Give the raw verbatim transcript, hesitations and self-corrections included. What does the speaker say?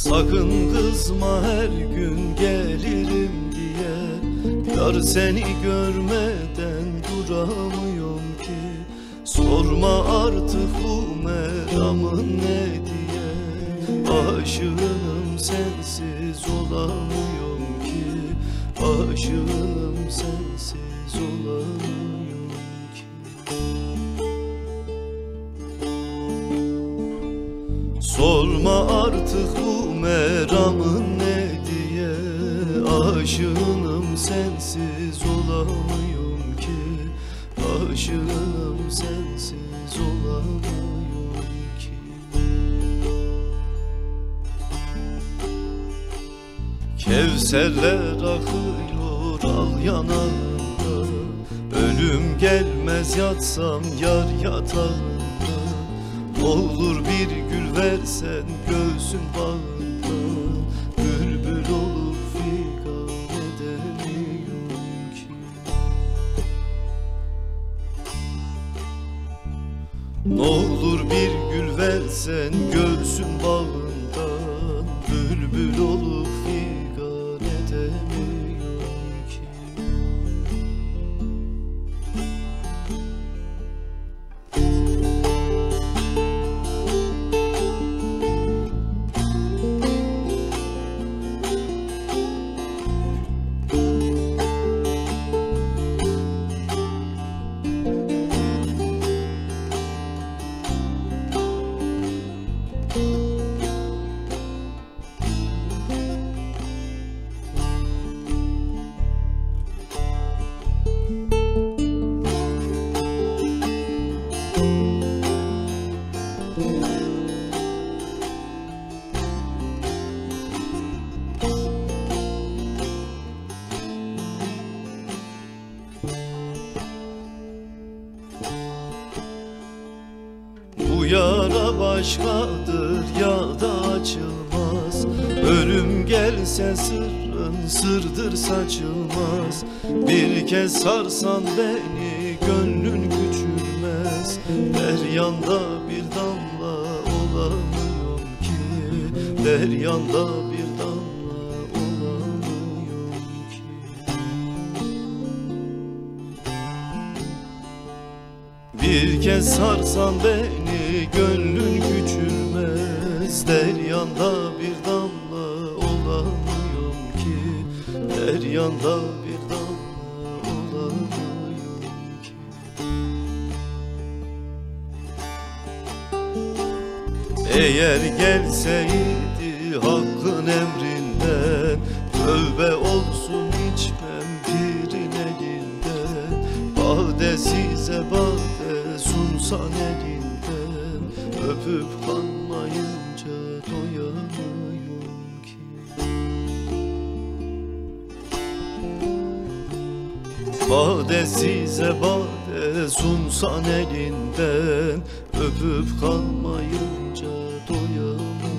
Sakın kızma her gün gelirim diye, yar seni görmeden duramıyorum ki. Sorma artık bu meramın ne diye, aşığınım sensiz olamıyorum ki. Aşığınım sensiz olamıyorum ki. Sorma artık bu meramın ne diye, aşığınım sensiz olamıyorum ki. Aşığınım sensiz olamıyorum ki. Kevserler akıyor al yanağında, ölüm gelmez yatsam yar yatağında. Olur bir gül versen göğsün bağında, bülbül olup figan edemiyorum ki. N'olur bir gül versen göğsün bağında, bülbül olup figan edemiyorum ki. Bu yara başkadır ya da açılmaz, ölüm gelse sırrın sırdır saçılmaz. Bir kez sarsan beni gönlün küçülmez, deryanda bir damla olamıyorum ki. Deryanda bir damla olamıyorum ki. Bir kez sarsan beni gönlün küçülmez, deryanda bir damla olamıyorum ki. Deryanda bir damla olamıyorum ki. Eğer gelseydi hakkın emrinden, tövbe olsun içmem pirin elinden. Bade size bade sunsan elinden, öpüp kanmayınca doyamıyorum ki. Bade size bade sunsan elinden, öpüp kanmayınca doyamıyorum.